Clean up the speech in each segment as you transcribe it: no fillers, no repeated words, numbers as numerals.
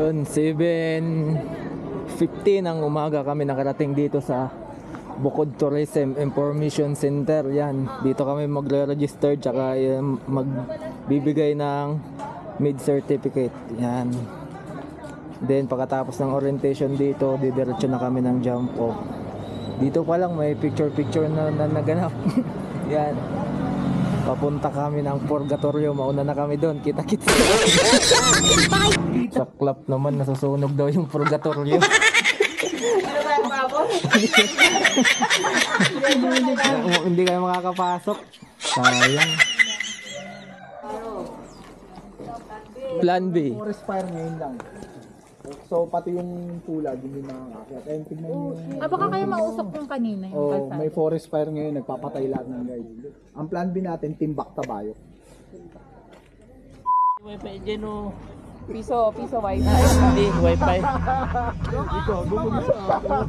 Yun, 7:15 ng umaga kami nakarating dito sa Bukod Tourism Information Center. Yan, dito kami magre-register tsaka magbibigay ng mid certificate. Yan. Then pagkatapos ng orientation dito, didiretso na kami ng jump off. Dito pa lang may picture na naganap. Yan. Papunta kami ng Purgatorio. Mauna na kami doon. Kita-kita. Sa club naman nasusunog daw yung Purgatorio. Hindi kayo makakapasok. Sayang. Plan B. Forest fire ngayon lang. So pati yung pula hindi nakakakyat. Ayun, tignan nyo. Baka kayo mausok yung kanina yung kalsada. May forest fire ngayon, nagpapatay lahat ng guys. Ang plan B natin, Timbak Tabayo. Wifi dyan o. Piso wifi. Hindi, wifi. Ikaw, bumagis sa akin.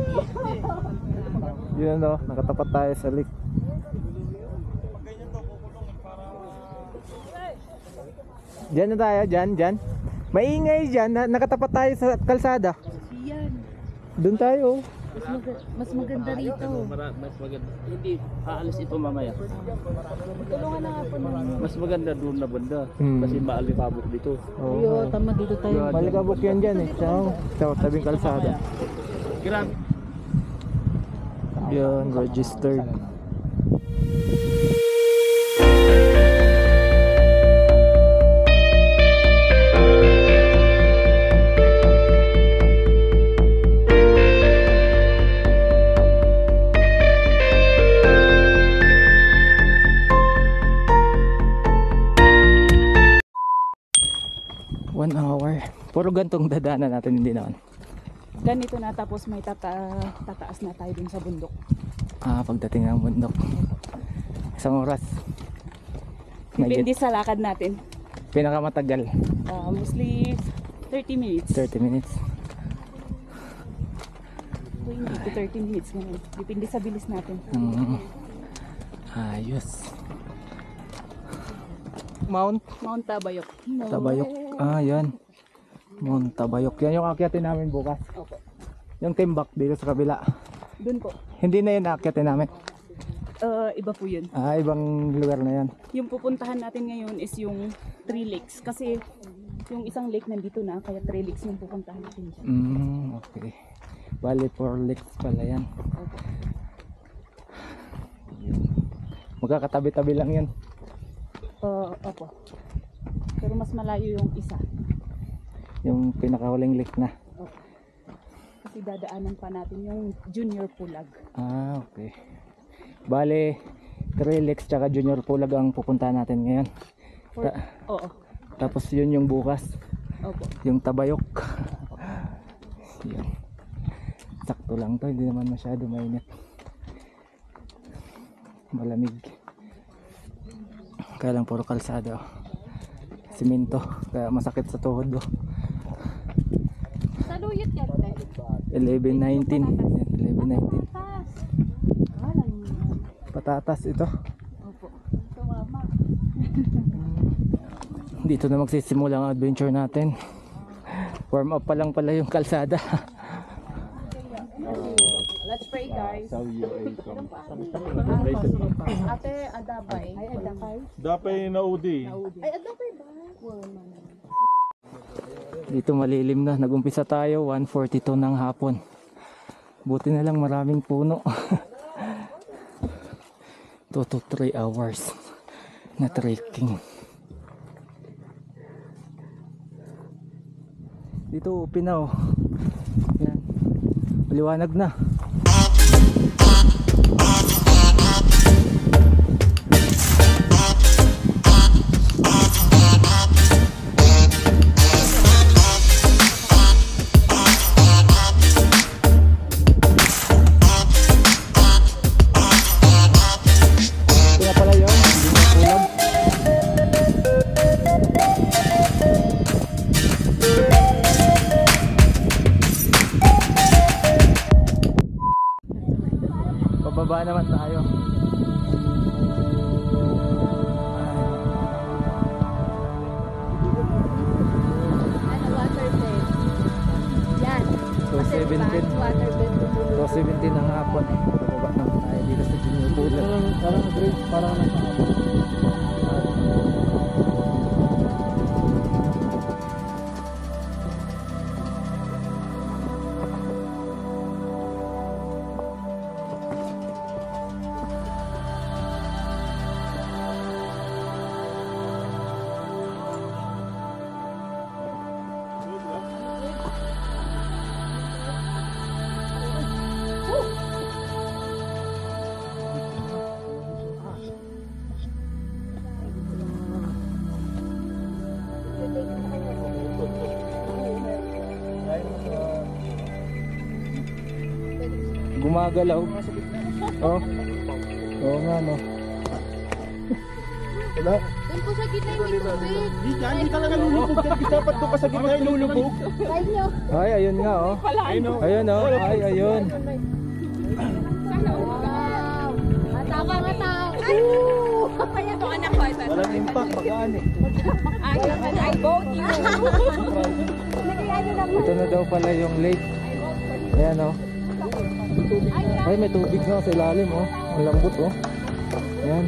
Yun o, nakatapat tayo sa lake. Diyan na tayo, dyan. Maingay dyan, nakatapat tayo sa kalsada. Yan. Doon tayo. Mas maganda rito. Mas maganda. Hindi, aalis ito mamaya. Tulungan na nga po namin. Mas maganda doon na banda. Hmm. Kasi maalikabok dito. Oo. Tama dito tayo. Balikabok yan dyan eh. Sa tabing kalsada. Grabe. Yun, registered. Puro gantong dadaanan natin, hindi naman. Ganito na tapos may tataas na tayo dun sa bundok. Pagdating ng bundok. Isang oras. Depende sa lakad natin. Pinakamatagal. Mostly 30 minutes. 30 minutes. 20 to 30 minutes ngayon. Depende sa bilis natin. Ayos. Mount Tabayok. Tabayok. Yan. Mount Tabayok. Yan yung akyatin namin bukas. Opo. Yung Timbak dito sa kabila. Doon po. Hindi na yun akyatin namin. Iba po yun. Ibang lugar na yan. Yung pupuntahan natin ngayon is yung 3 lakes. Kasi yung isang lake nandito na, kaya 3 lakes yung pupuntahan natin dyan. Okay. Bali 4 lakes pala yan. Opo. Magkakatabi-tabi lang yan. Opo. Pero mas malayo yung isa. Yung pinakahuling lake na. Opo. Kasi dadaanan pa natin yung Junior Pulag. Okay. Bale 3 lakes tsaka Junior Pulag ang pupuntahan natin ngayon. Oo. Tapos yun yung bukas. Opo. Yung Tabayok. Yan. Sakto lang to, hindi naman masyado mainit. Malamig. Kaya lang puro kalsada. Simento, kaya masakit sa tuhod. Saluyot yan. 11:19. 11:19. Patatas ito. Opo. Tumama. Dito na magsisimula ang adventure natin. Warm up pa lang pala yung kalsada. Let's pray, guys. Ate, adapay. Ay, adapay. Dapay na udi. Ay, adapay ba? Dito malilim na. Nagumpisa tayo 1:42 ng hapon. Buti na lang maraming puno. 2 to 3 hours na trekking. Dito Pinaw. Yan. Maliwanag na. Pababa naman tayo. Water test. Gumagalaw. Oh. Oo nga, no. Wala. Doon po sa gitna yung may tubig. Hindi talaga lulubog. Dapat doon ka sa gitna yung lulubog. Kahit nyo. Ay, ayun nga, oh. Ayun o. Ayun, oh. Ay, ayun. Wow. Matama nga tao. Kaya to anak ko. Walang impact. Magaan eh. I vote you. Ito na daw pala yung lake. Ayan, oh. Ay, may tubig na sa ilalim, oh. Ang lambot, oh. Ayan.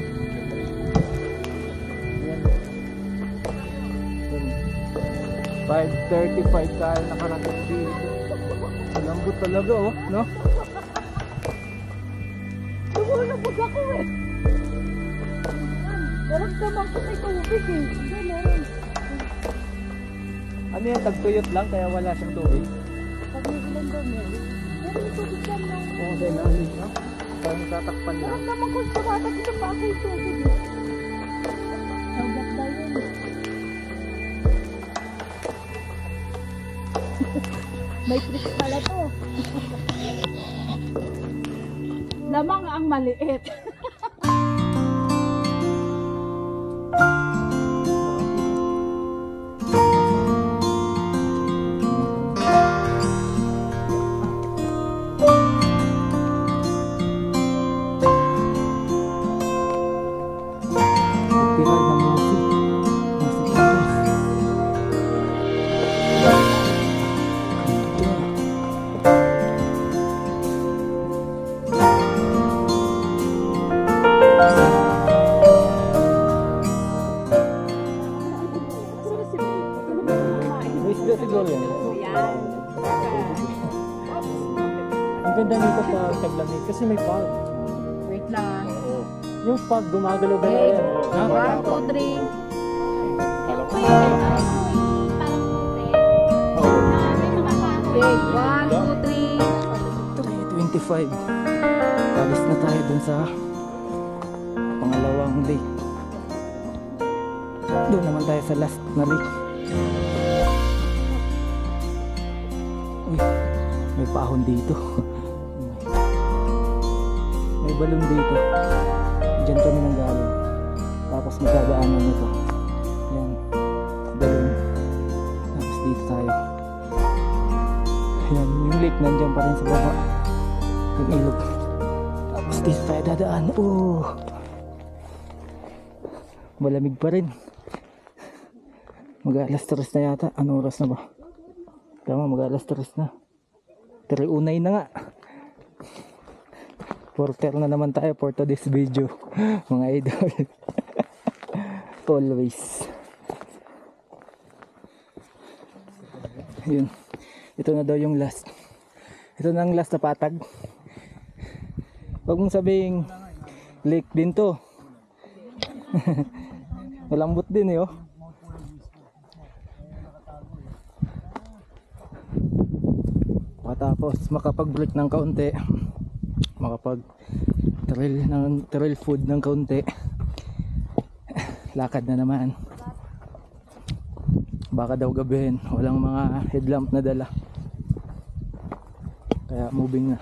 5:35 tayo nakarating dito. Ang lambot talaga, oh, no? Lumulubog ako eh. Naramdaman ko may tubig eh. Ganun. Ano yan, tagtuyot lang kaya wala siyang tubig? Pag may ilan daw meron. Pero may tubig lang lang. Oo, sa ilalim, no? Parang tatakpan lang. Naramdaman ko tumatak sa bagay tubig eh. Hanggat daw yun. May trick pala to. Lamang ang maliit. Tiral ng musik. Musik na may isda siguro yan. Ang ganda nito sa taglamig kasi may fog. Wait lang. Yung fog gumagalaw-galaw yan. Ha? 1, 2, 3. Okay, 1, 2, 3. 3:25. Alis na tayo dun sa pangalawang lake. Doon naman tayo sa last na lake. Uy, may paahon dito. May balon dito. Diyan kami nang galing. Tapos magdadaanan nito. Yan. Balon. Tapos dito tayo. Yan, yung lake nandiyan pa rin sa baba. Yung ilog. Tapos dito tayo dadaan. Oh! Malamig pa rin. Mag-alas 3 na yata. Anong oras na ba? Tama, mag-alas 3 na. 3:09 na nga. Porter na naman tayo for today's video. Mga idol. Always. Yun. Ito na daw yung last. Ito na ang last na patag. Huwag mong sabing lake din to. Malambot din eh, oh. Tapos makapag-break ng kaunti, makapag-trail food ng kaunti, lakad na naman. Baka daw gabihin, walang mga headlamp na dala, kaya moving na.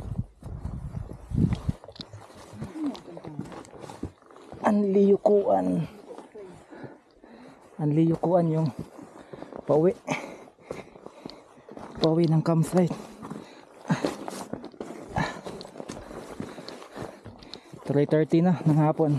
Anliyukuan yung pauwi ng campsite. 3:30 na ng hapon.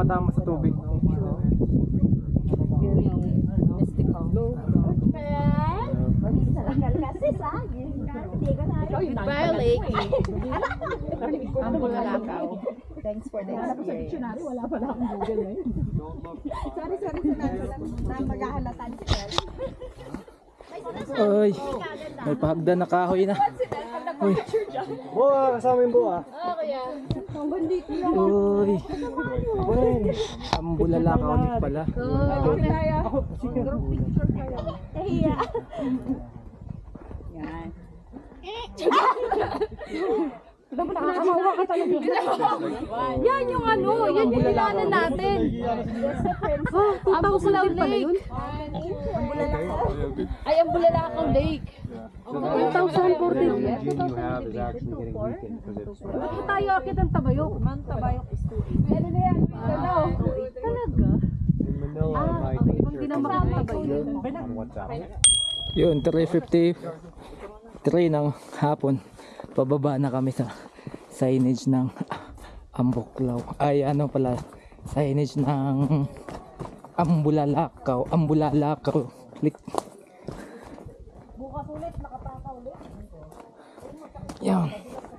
tumatama sa tubig. Goodbye, Lake. Ang Bulalakaw. Thanks for the experience. Ay, may pahagdan na kahoy na. Uy. Boa, kasama yung boa. Uy. Ang Bulalakaw ulit pala. Yan. Yan yung ano, yan yung ilanan natin. Ah, 2000 pa na yun? Ay, ang Bulalakaw Lake. 2014. Bakit tayo akit ang Tabayok? Tabayok is 280. Ano na yan? Talaga? Ah, okay. Ibang ginamak ng Tabayok. Yun, 3:53 ng hapon. Pababa na kami sa signage ng Ambuklaw. Ay ano pala, signage ng Ambulalakaw. Ambulalakaw. Click. Bukas ulit, nakapaka ulit. Yan.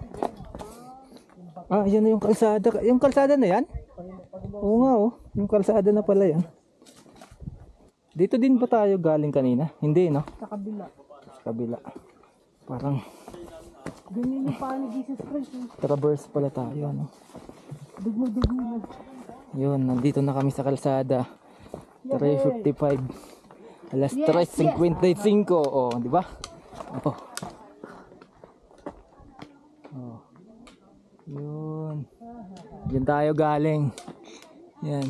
Ah, yan na yung kalsada. Yung kalsada na yan? Oo nga oh. Yung kalsada na pala yan. Dito din ba tayo galing kanina? Hindi, no? Sa kabila. Sa kabila. Parang Ganyan yung paa ni Jesus Christ. traverse pala tayo, no? Dugmo-dugmo. Yun, nandito na kami sa kalsada. 3:55. Alas 3:55. Oh, di ba? Oh. Oh. Yun. Diyan tayo galing. Yan.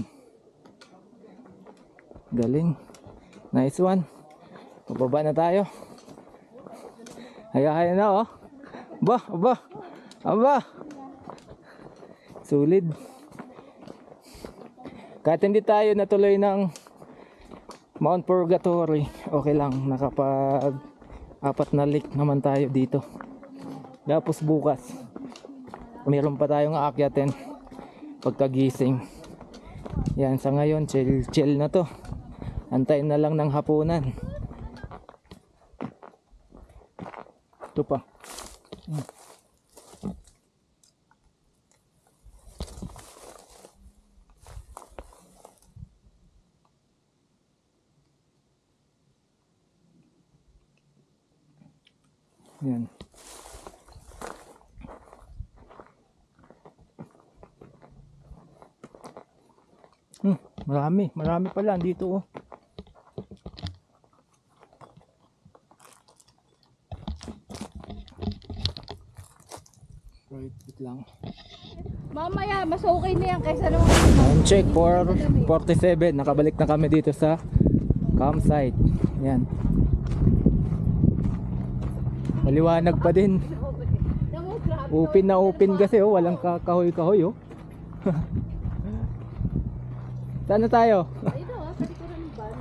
Galing. Nice one. Pababa na tayo. Hayahaya na oh. Aba. Sulit. Kahit hindi tayo natuloy ng Mount Purgatory, okay lang. Nakapag-4 na lake naman tayo dito. Tapos bukas, meron pa tayong aakyatin pagkagising. Yan, sa ngayon, chill na to. Antayin na lang ng hapunan. Ito pa. Yan. Marami pala dito oh. Right, wait lang. Mamaya, mas okay na yan kaysa naman. Time check for 47. Nakabalik na kami dito sa campsite. Yan. Maliwanag pa din. Open na open kasi oh, walang kahoy-kahoy oh. Saan na tayo? Ito ah, sa likuran ng van.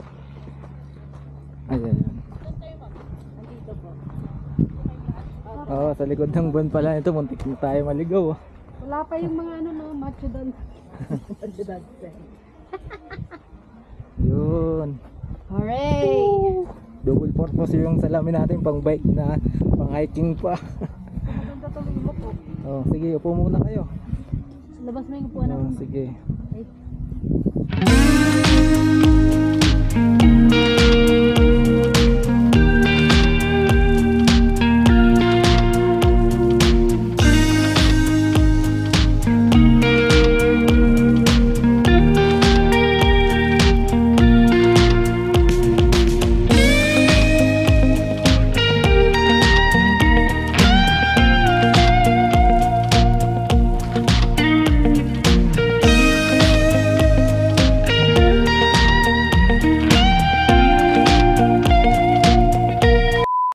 Ayan. Andito po. Oh, sa likod ng buwan pala ito, muntik na tayo maligaw. Oh. Wala pa yung mga ano no, macho doon. Yun. Hooray! Double purpose yung salamin natin, pang bike na pang hiking pa. Maganda tuloy mo po. Oh, sige, upo muna kayo. Labas na yung upuan Oh, natin. sige.